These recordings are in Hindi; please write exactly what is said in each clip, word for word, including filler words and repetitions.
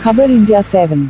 खबर इंडिया सेवन।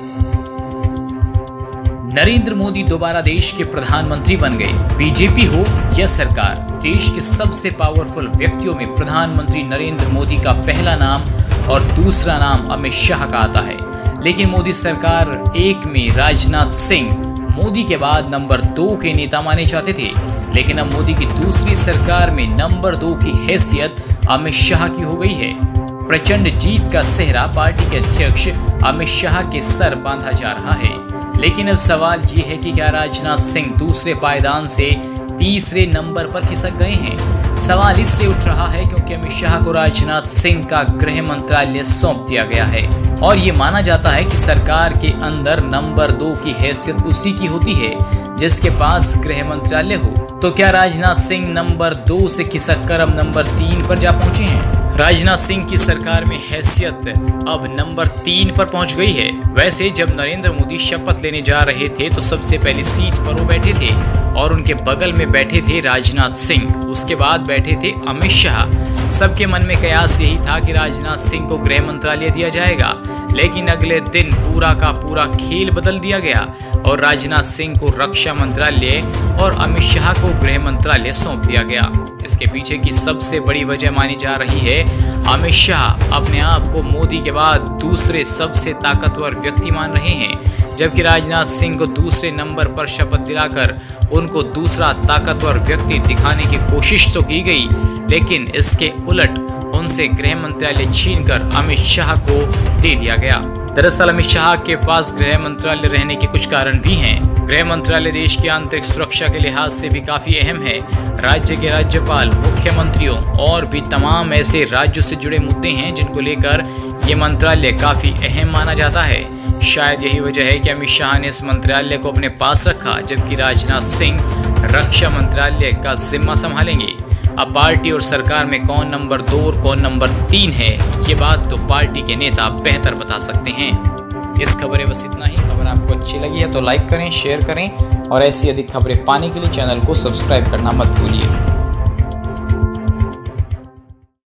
नरेंद्र मोदी दोबारा देश के प्रधानमंत्री बन गए। बीजेपी हो या सरकार, देश के सबसे पावरफुल व्यक्तियों में प्रधानमंत्री नरेंद्र मोदी का पहला नाम और दूसरा नाम अमित शाह का आता है। लेकिन मोदी सरकार एक में राजनाथ सिंह मोदी के बाद नंबर दो के नेता माने जाते थे, लेकिन अब मोदी की दूसरी सरकार में नंबर दो की हैसियत अमित शाह की हो गई है। प्रचंड जीत का सेहरा पार्टी के अध्यक्ष अमित शाह के सर बांधा जा रहा है। लेकिन अब सवाल ये है कि क्या राजनाथ सिंह दूसरे पायदान से तीसरे नंबर पर खिसक गए हैं। सवाल इसलिए उठ रहा है क्योंकि अमित शाह को राजनाथ सिंह का गृह मंत्रालय सौंप दिया गया है और ये माना जाता है कि सरकार के अंदर नंबर दो की हैसियत उसी की होती है जिसके पास गृह मंत्रालय हो। तो क्या राजनाथ सिंह नंबर दो से खिसक कर अब नंबर तीन पर जा पहुंचे हैं? राजनाथ सिंह की सरकार में हैसियत अब नंबर तीन पर पहुंच गई है। वैसे जब नरेंद्र मोदी शपथ लेने जा रहे थे तो सबसे पहली सीट पर वो बैठे थे और उनके बगल में बैठे थे राजनाथ सिंह, उसके बाद बैठे थे अमित शाह। सबके मन में कयास यही था कि राजनाथ सिंह को गृह मंत्रालय दिया जाएगा, लेकिन अगले दिन पूरा का पूरा खेल बदल दिया गया और राजनाथ सिंह को रक्षा मंत्रालय और अमित शाह को गृह मंत्रालय सौंप दिया गया। इसके पीछे की सबसे बड़ी वजह मानी जा रही है अमित शाह अपने आप को मोदी के बाद दूसरे सबसे ताकतवर व्यक्ति मान रहे हैं, जबकि राजनाथ सिंह को दूसरे नंबर पर शपथ दिलाकर उनको दूसरा ताकतवर व्यक्ति दिखाने की कोशिश तो की गई, लेकिन इसके उलट उनसे गृह मंत्रालय छीनकर अमित शाह को दे दिया गया। दरअसल अमित शाह के पास गृह मंत्रालय रहने के कुछ कारण भी हैं। गृह मंत्रालय देश की आंतरिक सुरक्षा के लिहाज से भी काफी अहम है। राज्य के राज्यपाल, मुख्यमंत्रियों और भी तमाम ऐसे राज्यों से जुड़े मुद्दे हैं जिनको लेकर ये मंत्रालय काफी अहम माना जाता है। शायद यही वजह है कि अमित शाह ने इस मंत्रालय को अपने पास रखा, जबकि राजनाथ सिंह रक्षा मंत्रालय का जिम्मा संभालेंगे। अब पार्टी और सरकार में कौन नंबर दो और कौन नंबर तीन है, ये बात तो पार्टी के नेता बेहतर बता सकते हैं। इस खबरें बस इतना ही। खबर आपको अच्छी लगी है तो लाइक करें, शेयर करें और ऐसी अधिक खबरें पाने के लिए चैनल को सब्सक्राइब करना मत भूलिए।